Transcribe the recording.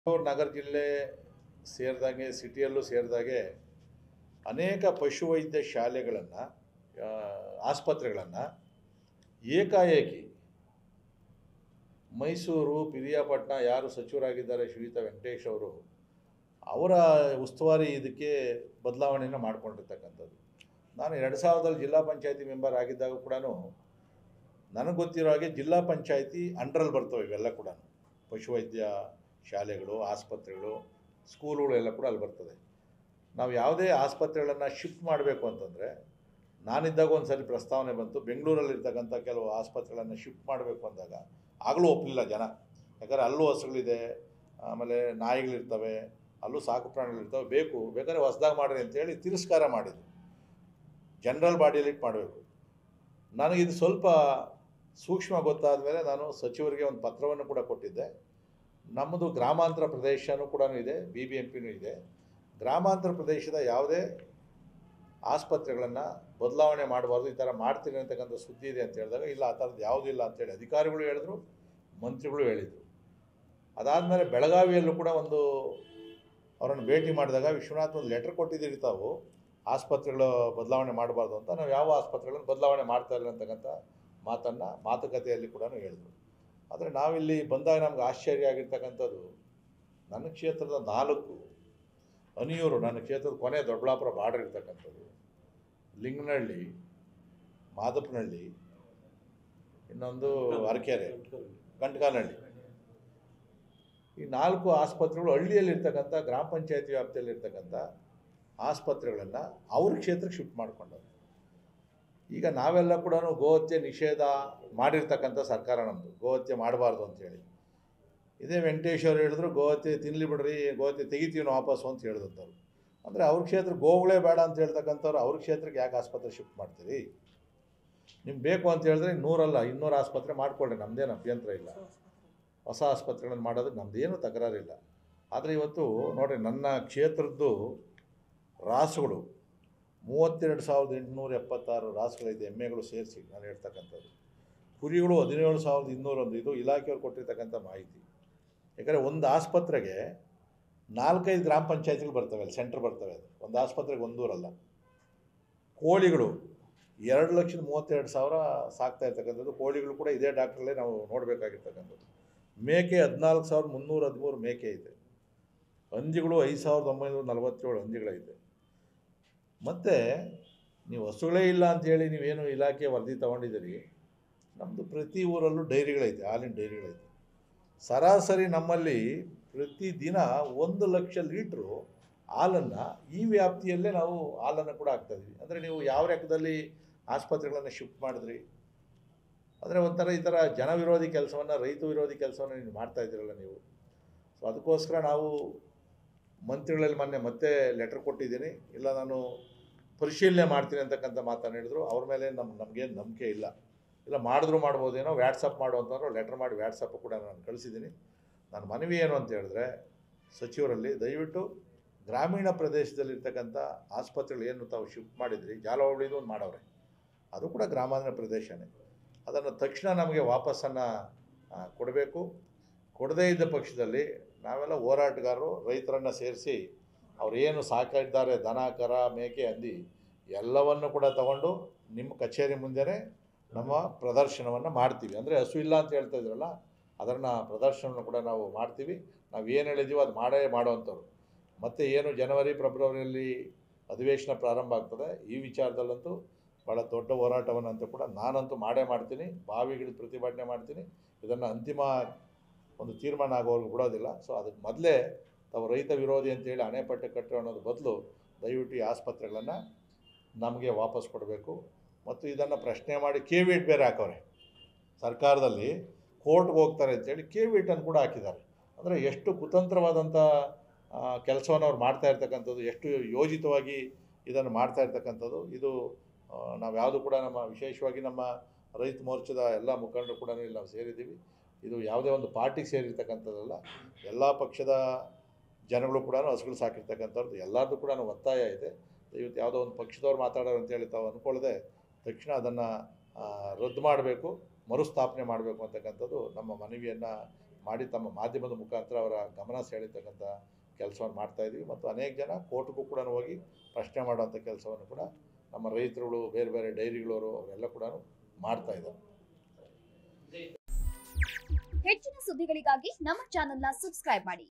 ನಗರ ಜಿಲ್ಲೆ ಸೇರಿದಾಗೆ ಸಿಟಿಯಲ್ಲೂ ಸೇರಿದಾಗೆ ಅನೇಕ ಪಶುವೈದ್ಯ ಶಾಲೆಗಳನ್ನು ಆಸ್ಪತ್ರೆಗಳನ್ನು ಏಕಾಏಕಿ ಮೈಸೂರು ಪಿರಿಯಾಪಟ್ಟಣ ಯಾರು ಸಚಿವರಾಗಿದ್ದಾರೆ ಶ್ರೀಯುತ ವೆಂಕಟೇಶ್ ಅವರು ಅವರ ಉಸ್ತುವಾರಿ ಇದಕ್ಕೆ ಬದಲಾವಣೆಯನ್ನು ಮಾಡಿಕೊಂಡಿರ್ತಕ್ಕಂಥದ್ದು. ನಾನು 2000ರಲ್ಲಿ ಜಿಲ್ಲಾ ಪಂಚಾಯತಿ ಮೆಂಬರ್ ಆಗಿದ್ದಾಗ ಕೂಡ ನನಗೆ ಗೊತ್ತಿರೋ ಹಾಗೆ ಜಿಲ್ಲಾ ಪಂಚಾಯತಿ ಅಂಡ್ರಲ್ಲಿ ಬರ್ತವೆ ಇವೆಲ್ಲ ಕೂಡ. ಪಶುವೈದ್ಯ ಶಾಲೆಗಳು, ಆಸ್ಪತ್ರೆಗಳು, ಸ್ಕೂಲುಗಳು ಎಲ್ಲ ಕೂಡ ಅಲ್ಲಿ ಬರ್ತದೆ. ನಾವು ಯಾವುದೇ ಆಸ್ಪತ್ರೆಗಳನ್ನು ಶಿಫ್ಟ್ ಮಾಡಬೇಕು ಅಂತಂದರೆ ನಾನಿದ್ದಾಗ ಒಂದು ಸರಿ ಪ್ರಸ್ತಾವನೆ ಬಂತು. ಬೆಂಗಳೂರಲ್ಲಿರ್ತಕ್ಕಂಥ ಕೆಲವು ಆಸ್ಪತ್ರೆಗಳನ್ನು ಶಿಫ್ಟ್ ಮಾಡಬೇಕು ಅಂದಾಗ ಆಗಲೂ ಒಪ್ಪಲಿಲ್ಲ ಜನ. ಯಾಕಂದರೆ ಅಲ್ಲೂ ಹಸುಗಳಿದೆ, ಆಮೇಲೆ ನಾಯಿಗಳಿರ್ತವೆ, ಅಲ್ಲೂ ಸಾಕು ಪ್ರಾಣಿಗಳಿರ್ತವೆ, ಬೇಕಾದ್ರೆ ಹೊಸದಾಗಿ ಮಾಡಿರಿ ಅಂತೇಳಿ ತಿರಸ್ಕಾರ ಮಾಡಿದ್ರು. ಜನರಲ್ ಬಾಡಿಯಲ್ಲಿ ಮಾಡಬೇಕು. ನನಗಿದು ಸ್ವಲ್ಪ ಸೂಕ್ಷ್ಮ ಗೊತ್ತಾದ ಮೇಲೆ ನಾನು ಸಚಿವರಿಗೆ ಒಂದು ಪತ್ರವನ್ನು ಕೂಡ ಕೊಟ್ಟಿದ್ದೆ. ನಮ್ಮದು ಗ್ರಾಮಾಂತರ ಪ್ರದೇಶನೂ ಕೂಡ ಇದೆ, BBMPನೂ ಇದೆ. ಗ್ರಾಮಾಂತರ ಪ್ರದೇಶದ ಯಾವುದೇ ಆಸ್ಪತ್ರೆಗಳನ್ನು ಬದಲಾವಣೆ ಮಾಡಬಾರ್ದು, ಈ ಥರ ಮಾಡ್ತೀನಿ ಅಂತಕ್ಕಂಥ ಸುದ್ದಿ ಇದೆ ಅಂತ ಹೇಳಿದಾಗ ಇಲ್ಲ, ಆ ಥರದ್ದು ಯಾವುದೂ ಇಲ್ಲ ಅಂತೇಳಿ ಅಧಿಕಾರಿಗಳು ಹೇಳಿದ್ರು, ಮಂತ್ರಿಗಳು ಹೇಳಿದರು. ಅದಾದಮೇಲೆ ಬೆಳಗಾವಿಯಲ್ಲೂ ಕೂಡ ಅವರನ್ನು ಭೇಟಿ ಮಾಡಿದಾಗ ವಿಶ್ವನಾಥ್ ಒಂದು ಲೆಟರ್ ಕೊಟ್ಟಿದ್ದೀರಿ ತಾವು ಆಸ್ಪತ್ರೆಗಳ ಬದಲಾವಣೆ ಮಾಡಬಾರ್ದು ಅಂತ. ನಾವು ಯಾವ ಆಸ್ಪತ್ರೆಗಳನ್ನು ಬದಲಾವಣೆ ಮಾಡ್ತಾ ಇಲ್ಲ ಅಂತಕ್ಕಂಥ ಮಾತುಕತೆಯಲ್ಲಿ ಕೂಡ ಹೇಳಿದ್ರು. ಆದರೆ ನಾವಿಲ್ಲಿ ಬಂದಾಗ ನಮ್ಗೆ ಆಶ್ಚರ್ಯ ಆಗಿರ್ತಕ್ಕಂಥದ್ದು, ನನ್ನ ಕ್ಷೇತ್ರದ 4 ಅನಿಯೂರು, ನನ್ನ ಕ್ಷೇತ್ರದ ಕೊನೆ ದೊಡ್ಡಬಳ್ಳಾಪುರ ಬಾರ್ಡರ್ ಇರ್ತಕ್ಕಂಥದ್ದು, ಲಿಂಗನಹಳ್ಳಿ, ಮಾದಪ್ಪನಹಳ್ಳಿ, ಇನ್ನೊಂದು ಅರಕೆರೆ, ಗಂಟಗಾನಹಳ್ಳಿ, ಈ 4 ಆಸ್ಪತ್ರೆಗಳು ಹಳ್ಳಿಯಲ್ಲಿರ್ತಕ್ಕಂಥ ಗ್ರಾಮ ಪಂಚಾಯತಿ ವ್ಯಾಪ್ತಿಯಲ್ಲಿರ್ತಕ್ಕಂಥ ಆಸ್ಪತ್ರೆಗಳನ್ನು ಅವ್ರ ಕ್ಷೇತ್ರಕ್ಕೆ ಶಿಫ್ಟ್ ಮಾಡಿಕೊಂಡರು. ಈಗ ನಾವೆಲ್ಲ ಕೂಡ ಗೋಹತ್ಯೆ ನಿಷೇಧ ಮಾಡಿರ್ತಕ್ಕಂಥ ಸರ್ಕಾರ ನಮ್ಮದು, ಗೋಹತ್ಯೆ ಮಾಡಬಾರ್ದು ಅಂತೇಳಿ. ಇದೇ ವೆಂಕಟೇಶ್ ಅವರು ಹೇಳಿದ್ರು ಗೋಹತ್ಯೆ ತಿನ್ನಲಿ ಬಿಡ್ರಿ, ಗೋಹತ್ಯೆ ತೆಗಿತೀವಿ ನಾವು ವಾಪಸ್ಸು ಅಂತ ಹೇಳಿದಂಥವ್ರು. ಅಂದರೆ ಅವ್ರ ಕ್ಷೇತ್ರ ಗೋಗಳೇ ಬೇಡ ಅಂತ ಹೇಳ್ತಕ್ಕಂಥವ್ರು ಅವ್ರ ಕ್ಷೇತ್ರಕ್ಕೆ ಯಾಕೆ ಆಸ್ಪತ್ರೆ ಶಿಫ್ಟ್ ಮಾಡ್ತೀರಿ? ನಿಮ್ಗೆ ಬೇಕು ಅಂತ ಹೇಳಿದ್ರೆ 100 ಅಲ್ಲ 200 ಆಸ್ಪತ್ರೆ ಮಾಡಿಕೊಳ್ಳಿ, ನಮ್ಮದೇನು ಅಭ್ಯಂತರ ಇಲ್ಲ. ಹೊಸ ಆಸ್ಪತ್ರೆಗಳನ್ನು ಮಾಡೋದಕ್ಕೆ ನಮ್ಮದೇನು ತಕರಾರಿಲ್ಲ. ಆದರೆ ಇವತ್ತು ನೋಡಿರಿ, ನನ್ನ ಕ್ಷೇತ್ರದ್ದು ರಾಸುಗಳು 32,876 ರಾಸುಗಳಿದೆ, ಎಮ್ಮೆಗಳು ಸೇರಿಸಿ ನಾನು ಹೇಳ್ತಕ್ಕಂಥದ್ದು. ಕುರಿಗಳು 17,201. ಇದು ಇಲಾಖೆಯವ್ರು ಕೊಟ್ಟಿರ್ತಕ್ಕಂಥ ಮಾಹಿತಿ. ಯಾಕಂದರೆ ಒಂದು ಆಸ್ಪತ್ರೆಗೆ 4-5 ಗ್ರಾಮ ಪಂಚಾಯತಿಗಳು ಬರ್ತವೆ, ಅಲ್ಲಿ ಸೆಂಟ್ರ್ ಬರ್ತವೆ. ಅದು ಒಂದು ಆಸ್ಪತ್ರೆಗೆ 1 ಊರಲ್ಲ. ಕೋಳಿಗಳು 2,32,000 ಸಾಕ್ತಾ ಇರ್ತಕ್ಕಂಥದ್ದು. ಕೋಳಿಗಳು ಕೂಡ ಇದೇ ಡಾಕ್ಟ್ರಲ್ಲೇ ನಾವು ನೋಡಬೇಕಾಗಿರ್ತಕ್ಕಂಥದ್ದು. ಮೇಕೆ 14,313 ಮೇಕೆ ಇದೆ. ಹಂದಿಗಳು 5,947 ಹಂದಿಗಳೈತೆ. ಮತ್ತು ನೀವು ಹಸುಗಳೇ ಇಲ್ಲ ಅಂಥೇಳಿ ನೀವೇನು ಇಲಾಖೆ ವರದಿ ತೊಗೊಂಡಿದ್ದೀರಿ. ನಮ್ಮದು ಪ್ರತಿ ಊರಲ್ಲೂ ಡೈರಿಗಳೈತೆ, ಹಾಲಿನ ಡೈರಿಗಳೈತೆ. ಸರಾಸರಿ ನಮ್ಮಲ್ಲಿ ಪ್ರತಿದಿನ 1 ಲಕ್ಷ ಲೀಟ್ರು ಹಾಲನ್ನು ಈ ವ್ಯಾಪ್ತಿಯಲ್ಲೇ ನಾವು ಹಾಲನ್ನು ಕೂಡ ಹಾಕ್ತಾಯಿದ್ವಿ. ಅಂದರೆ ನೀವು ಯಾವ ಲೆಕ್ಕದಲ್ಲಿ ಆಸ್ಪತ್ರೆಗಳನ್ನು ಶಿಫ್ಟ್ ಮಾಡಿದ್ರಿ? ಅಂದರೆ ಒಂಥರ ಈ ಥರ ಜನ ವಿರೋಧಿ ಕೆಲಸವನ್ನು, ರೈತ ವಿರೋಧಿ ಕೆಲಸವನ್ನು ನೀವು ಮಾಡ್ತಾಯಿದ್ದೀರಲ್ಲ ನೀವು. ಸೊ ಅದಕ್ಕೋಸ್ಕರ ನಾವು ಮಂತ್ರಿಗಳಲ್ಲಿ ಮತ್ತೆ ಲೆಟರ್ ಕೊಟ್ಟಿದ್ದೀನಿ. ಇಲ್ಲ, ನಾನು ಪರಿಶೀಲನೆ ಮಾಡ್ತೀನಿ ಅಂತಕ್ಕಂಥ ಮಾತನ್ನು ಹೇಳಿದ್ರು. ಅವ್ರ ಮೇಲೆ ನಮಗೇನು ನಂಬಿಕೆ ಇಲ್ಲ. ಇಲ್ಲ, ಮಾಡಿದ್ರು ಮಾಡ್ಬೋದೇನೋ, ವ್ಯಾಟ್ಸಪ್ ಮಾಡು ಅಂತಂದ್ರು ಲೆಟ್ರ್ ಮಾಡಿ ವ್ಯಾಟ್ಸಪ್ಪು ಕೂಡ ನಾನು ಕಳಿಸಿದ್ದೀನಿ. ನನ್ನ ಮನವಿ ಏನು ಅಂತ ಹೇಳಿದ್ರೆ, ಸಚಿವರಲ್ಲಿ ದಯವಿಟ್ಟು ಗ್ರಾಮೀಣ ಪ್ರದೇಶದಲ್ಲಿರ್ತಕ್ಕಂಥ ಆಸ್ಪತ್ರೆಗಳು ಏನು ತಾವು ಶಿಫ್ಟ್ ಮಾಡಿದ್ರಿ, ಜಾಲಹಳ್ಳಿದು ಒಂದು ಮಾಡವ್ರೆ, ಅದು ಕೂಡ ಗ್ರಾಮಾಂತರ ಪ್ರದೇಶನೇ. ಅದನ್ನು ತಕ್ಷಣ ನಮಗೆ ವಾಪಸ್ಸನ್ನು ಕೊಡಬೇಕು. ಕೊಡದೇ ಇದ್ದ ಪಕ್ಷದಲ್ಲಿ ನಾವೆಲ್ಲ ಹೋರಾಟಗಾರರು ರೈತರನ್ನು ಸೇರಿಸಿ ಅವರೇನು ಸಾಕಿದ್ದಾರೆ, ದನ, ಕರ, ಮೇಕೆ, ಹಂದಿ ಎಲ್ಲವನ್ನು ಕೂಡ ತಗೊಂಡು ನಿಮ್ಮ ಕಚೇರಿ ಮುಂದೆನೇ ನಮ್ಮ ಪ್ರದರ್ಶನವನ್ನು ಮಾಡ್ತೀವಿ. ಅಂದರೆ ಹಸು ಇಲ್ಲ ಅಂತ ಹೇಳ್ತಾ ಇದ್ರಲ್ಲ, ಅದನ್ನು ಪ್ರದರ್ಶನವನ್ನು ಕೂಡ ನಾವು ಮಾಡ್ತೀವಿ. ನಾವು ಏನು ಹೇಳಿದ್ದೀವೋ ಅದು ಮಾಡೋವಂಥವ್ರು. ಮತ್ತು ಏನು ಜನವರಿ ಫೆಬ್ರವರಿಯಲ್ಲಿ ಅಧಿವೇಶನ ಪ್ರಾರಂಭ ಆಗ್ತದೆ, ಈ ವಿಚಾರದಲ್ಲಂತೂ ಭಾಳ ದೊಡ್ಡ ಹೋರಾಟವನ್ನಂತೂ ಕೂಡ ನಾನಂತೂ ಮಾಡ್ತೀನಿ. ಬಾವಿಗಿಳಿದು ಪ್ರತಿಭಟನೆ ಮಾಡ್ತೀನಿ. ಇದನ್ನು ಅಂತಿಮ ಒಂದು ತೀರ್ಮಾನ ಆಗೋವರೆಗೂ ಬಿಡೋದಿಲ್ಲ. ಸೊ ಅದಕ್ಕೆ ಮೊದಲೇ ತಾವು ರೈತ ವಿರೋಧಿ ಅಂತೇಳಿ ಹಣೆಪಟ್ಟಿ ಕಟ್ಟೋ ಅನ್ನೋದು ಬದಲು ದಯವಿಟ್ಟು ಈ ಆಸ್ಪತ್ರೆಗಳನ್ನು ನಮಗೆ ವಾಪಸ್ ಕೊಡಬೇಕು. ಮತ್ತು ಇದನ್ನು ಪ್ರಶ್ನೆ ಮಾಡಿ ಕೇವಿಟ್ ಬೇರೆ ಹಾಕವ್ರೆ ಸರ್ಕಾರದಲ್ಲಿ, ಕೋರ್ಟ್ಗೆ ಹೋಗ್ತಾರೆ ಅಂತೇಳಿ ಕೇವಿಟನ್ನು ಕೂಡ ಹಾಕಿದ್ದಾರೆ. ಅಂದರೆ ಎಷ್ಟು ಕುತಂತ್ರವಾದಂಥ ಕೆಲಸವನ್ನು ಅವ್ರು ಮಾಡ್ತಾ ಇರ್ತಕ್ಕಂಥದ್ದು, ಎಷ್ಟು ಯೋಜಿತವಾಗಿ ಇದನ್ನು ಮಾಡ್ತಾ ಇರ್ತಕ್ಕಂಥದ್ದು. ಇದು ನಾವು ಯಾವುದು ಕೂಡ ವಿಶೇಷವಾಗಿ ನಮ್ಮ ರೈತ ಮೋರ್ಚಾದ ಎಲ್ಲ ಮುಖಂಡರು ಕೂಡ ಇಲ್ಲಿ ನಾವು ಸೇರಿದ್ದೀವಿ. ಇದು ಯಾವುದೇ ಒಂದು ಪಾರ್ಟಿಗೆ ಸೇರಿರ್ತಕ್ಕಂಥದ್ದಲ್ಲ, ಎಲ್ಲ ಪಕ್ಷದ ಜನಗಳು ಕೂಡ ಹಸುಗಳು ಸಾಕಿರ್ತಕ್ಕಂಥವ್ರದ್ದು ಎಲ್ಲರದ್ದು ಕೂಡ ಒತ್ತಾಯ ಇದೆ. ಇವತ್ತು ಯಾವುದೋ ಒಂದು ಪಕ್ಷದವ್ರು ಮಾತಾಡೋರು ಅಂತೇಳಿ ತಾವು ಅಂದ್ಕೊಳ್ಳದೆ ತಕ್ಷಣ ಅದನ್ನು ರದ್ದು ಮಾಡಬೇಕು, ಮರುಸ್ಥಾಪನೆ ಮಾಡಬೇಕು ಅಂತಕ್ಕಂಥದ್ದು ನಮ್ಮ ಮನವಿಯನ್ನು ಮಾಡಿ ತಮ್ಮ ಮಾಧ್ಯಮದ ಮುಖಾಂತರ ಅವರ ಗಮನ ಸೆಳೀತಕ್ಕಂಥ ಕೆಲಸವನ್ನು ಮಾಡ್ತಾಯಿದ್ವಿ ಮತ್ತು ಅನೇಕ ಜನ ಕೋರ್ಟ್ಗೂ ಕೂಡ ಹೋಗಿ ಪ್ರಶ್ನೆ ಮಾಡುವಂಥ ಕೆಲಸವನ್ನು ಕೂಡ ನಮ್ಮ ರೈತರುಗಳು ಬೇರೆ ಬೇರೆ ಡೈರಿಗಳವರು ಅವರೆಲ್ಲ ಕೂಡ ಮಾಡ್ತಾಯಿದ್ದಾರೆ. ಹೆಚ್ಚಿನ ಸುದ್ದಿಗಳಿಗಾಗಿ ನಮ್ಮ ಚಾನೆಲ್ನ ಸಬ್ಸ್ಕ್ರೈಬ್ ಮಾಡಿ.